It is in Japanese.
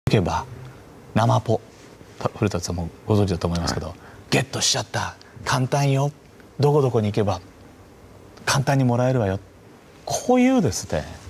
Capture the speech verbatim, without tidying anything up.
行けば生ポ、古田さんもご存知だと思いますけど、はい、ゲットしちゃった、簡単よ、どこどこに行けば簡単にもらえるわよ、こういうですね